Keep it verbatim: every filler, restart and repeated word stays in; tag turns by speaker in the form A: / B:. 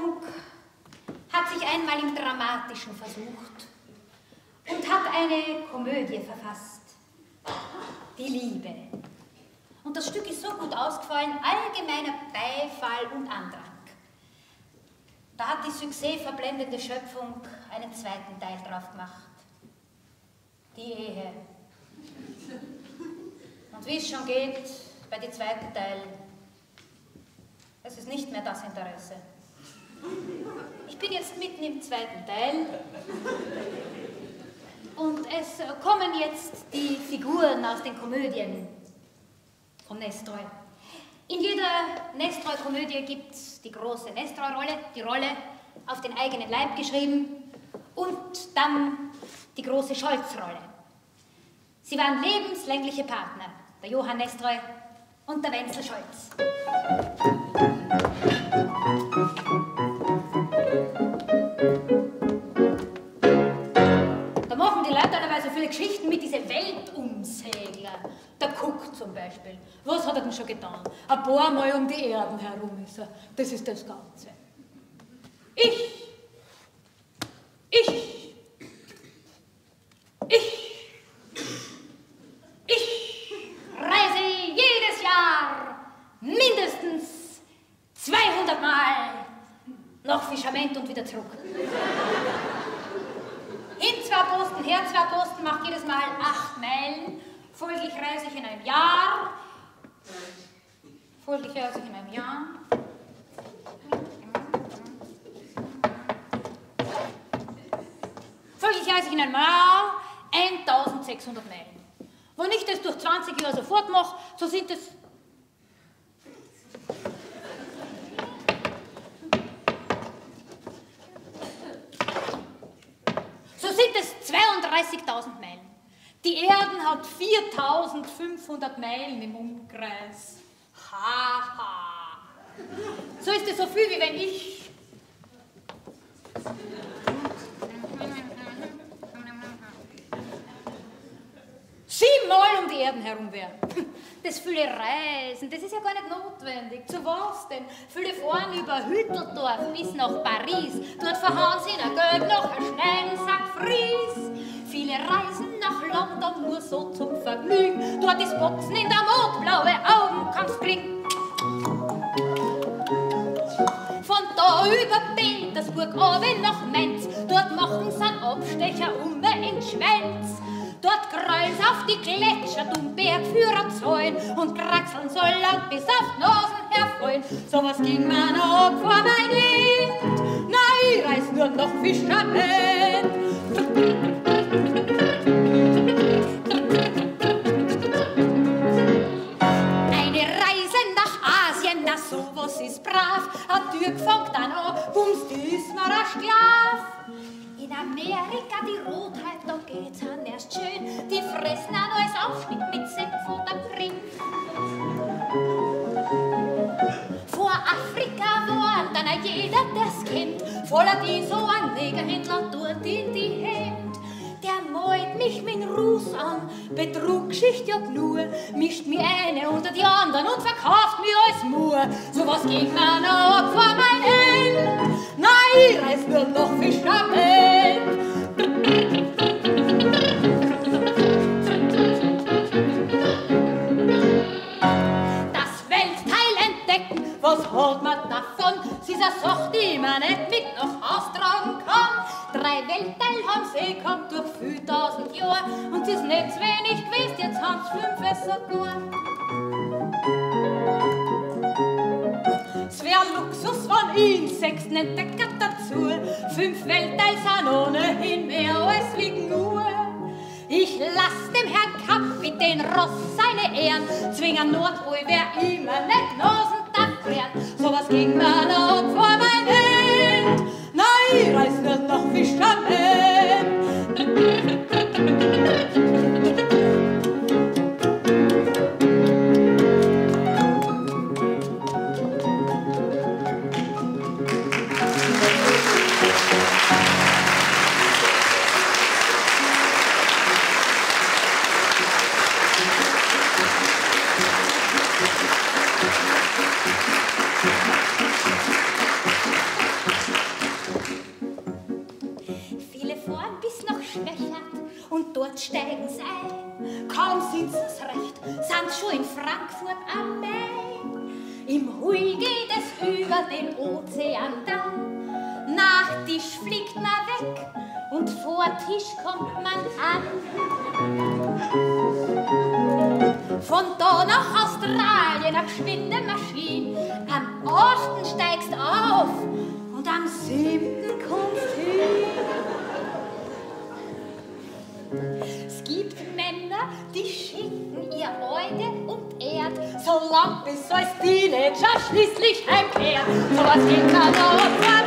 A: Schöpfung hat sich einmal im Dramatischen versucht und hat eine Komödie verfasst, die Liebe. Und das Stück ist so gut ausgefallen, allgemeiner Beifall und Andrang. Da hat die succesverblendende Schöpfung einen zweiten Teil drauf gemacht. Die Ehe. Und wie es schon geht bei dem zweiten Teil, es ist nicht mehr das Interesse. Ich bin jetzt mitten im zweiten Teil und es kommen jetzt die Figuren aus den Komödien von Nestroy. In jeder Nestroy-Komödie gibt es die große Nestroy-Rolle, die Rolle auf den eigenen Leib geschrieben und dann die große Scholz-Rolle. Sie waren lebenslängliche Partner, der Johann Nestroy und der Wenzel Scholz. Da machen die Leute teilweise viele Geschichten mit diesen Weltumsegler. Der Cook zum Beispiel. Was hat er denn schon getan? Ein paar Mal um die Erden herum ist er. Das ist das Ganze. Ich, ich, ich, ich reise jedes Jahr mindestens zweihundert Mal nach Fischament und wieder zurück. Hin zwei Posten, her zwei Posten, macht jedes Mal acht Meilen. Folglich reise ich in einem Jahr. Folglich reise ich in einem Jahr. Folglich reise ich in einem Jahr eintausendsechshundert Meilen. Wenn ich das durch zwanzig Jahre sofort mache, so sind es so sind es zweiunddreißigtausend Meilen. Die Erden hat viertausendfünfhundert Meilen im Umkreis. Haha. Ha. So ist es so viel, wie wenn ich siebenmal um die Erden herum wäre. Das viele Reisen, das ist ja gar nicht notwendig. Zu was denn? Viele fahren über Hütteldorf bis nach Paris. Dort verhauen sie in Geld noch einen Schneidensack Fries. Viele reisen nach London nur so zum Vergnügen. Dort ist Boxen in der Mode, blaue Augen kannst kriegen. Von da über Petersburg runter nach Mainz. Dort machen sie einen Abstecher um in Schweiz. Dort kreulen sie auf die Gletscher, dumm Bergführer zäulen und kraxeln so lang bis auf die Nasen herfallen. So was ging mir noch ab vor mein Wind. Na, ich reis nur noch Fischerment. Eine Reise nach Asien, na sowas ist brav. Ein Türk fängt dann an, bums, die ist mir ein Sklav. In Amerika die Rotheit, da geht's an erst schön. Die fressen ein neues Aufschnitt mit Senf oder Creme. Vor Afrika war dann jeder, der's kennt, voller die so ein Negerhändler dort in die Hemd. Der malt mich mit Ruß an, Betrugschicht ja nur, mischt mir eine unter die anderen und verkauft mir als Mur. So was ging mir noch ab vor mein End. Nein, ich reiß nur noch Fischerment. Das Weltteil entdecken, was hat man davon? Sie ist eine Sache, die man nicht mit nach Haus tragen kann. Drei Weltteil haben sie gehabt durch viel tausend Jahre und sie ist nicht zu wenig gewesen, jetzt haben sie fünf sogar. Es wär Luxus von ihnen, sechsten entdecker dazu. Fünf Weltteil sind ohnehin mehr als wie nur. Ich lass dem Herrn Kapitän Ross seine Ehren, zwingen Nordpol wär immer nicht Nasendach wären. So was ging mir noch ab vor mein End. Nein, ich reiß nur noch Fischerment. steigen sie ein. Kaum sitzen sie recht, sind schon in Frankfurt am Main. Im Hui geht es über den Ozean dann. Nach Tisch fliegt man weg und vor Tisch kommt man an. Von da nach Australien eine geschwinde Maschine. Am achten steigst auf und am siebten kommst hin. Es gibt Männer, die schicken ihr Eude und Erd, so lang bis als Teenager schließlich heimkehrt. So was geht dann auch